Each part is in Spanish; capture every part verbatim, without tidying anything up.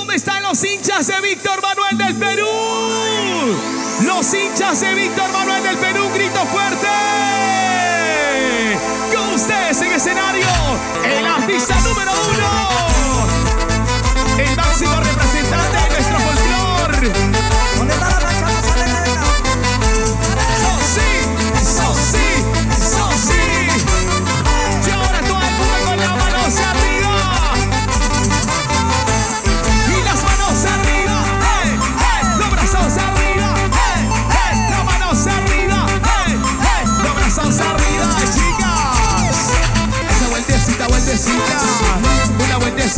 ¿Dónde están los hinchas de Víctor Manuel del Perú? Los hinchas de Víctor Manuel del Perú, grito fuerte. Con ustedes en escenario, el artista número uno, el máximo representante de nuestro folclore. ¿Dónde está la bachata? Eso sí, eso sí, eso sí. Y ahora todo el mundo con las manos arriba. Y las manos arriba, hey, hey, los brazos arriba, hey, hey, las manos arriba, hey, hey, los brazos arriba, chicas. Esa vueltecita, vueltecita, una vueltecita.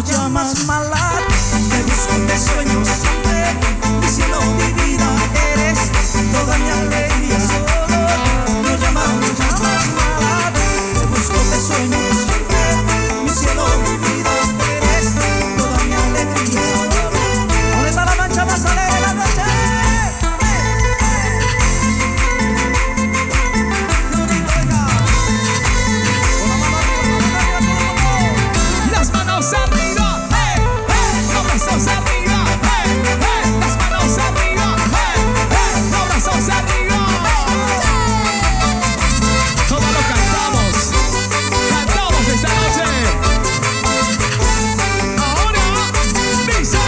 llamas mala, te busco, te sueño siempre, mi cielo, mi vida, eres toda mi alegría. Solo me llamas, me llamas mala, te busco, te sueño siempre, mi cielo, mi vida, eres toda mi alegría. ¿Dónde está la mancha más alegre de la noche? Arriba, hey, hey, los brazos arriba, hey, hey, las manos arriba, hey, hey, los brazos arriba. Todo lo cantamos, cantamos esta noche. Ahora dice.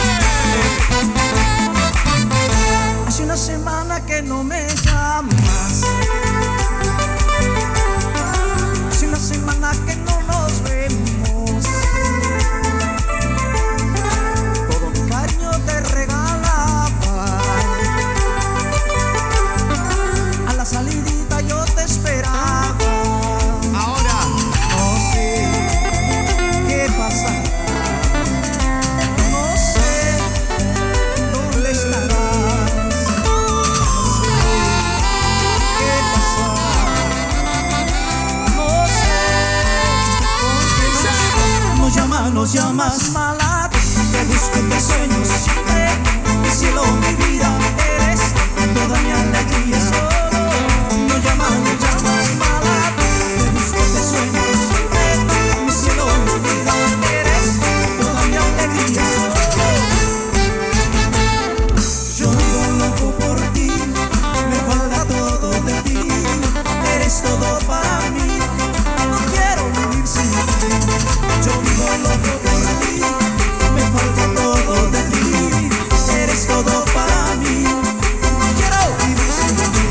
Hace una semana que no me llamas, hace una semana que no nos vemos. Salidita yo te esperaba. Ahora no sé qué pasa, no sé dónde estarás, no sé qué pasa, no sé con qué nos llamas, nos llamas mala, te busco, te sueño siempre, mi cielo, mi vida, eres toda mi alegría. Me llamas, me llamas mala, te busco, te sueño siempre, mi cielo, mi vida, eres toda mi alegría. Yo vivo loco por ti, me falta todo de ti, eres todo para mí, no quiero vivir sin ti. Yo vivo loco por ti, me falta todo de ti, eres todo para mí, no quiero vivir sin ti.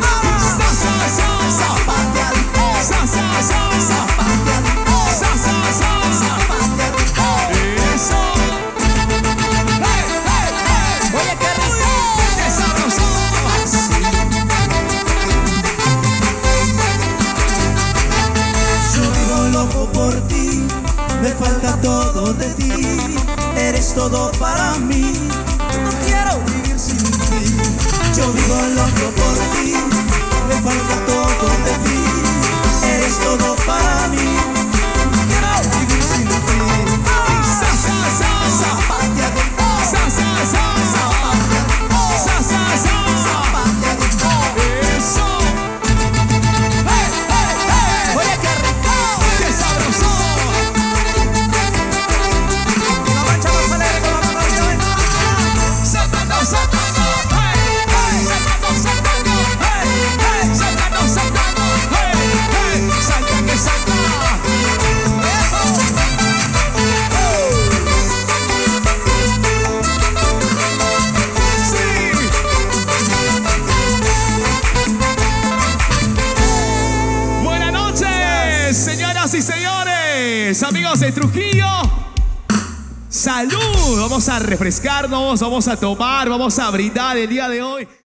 Me falta todo de ti, eres todo para mí, no quiero vivir sin ti. Yo vivo loco por ti, me falta todo de ti, eres todo para mí, no quiero vivir sin ti. Sa sa sa sa Zapateado, sa sa sa zapateado, sa sa sa zapateado. eso. Hey, hey, hey. Oye, qué rico, Qué sabroso. la mancha más alegre con la mano arriba. Saltando, saltando, hey, hey, saltando, saltando, hey, hey, saltando, saltando, hey, hey, salta que salta. Sí. Buenas noches, señoras y señores, amigos de Trujillo. Salud, vamos a refrescarnos, vamos a tomar, vamos a brindar el día de hoy.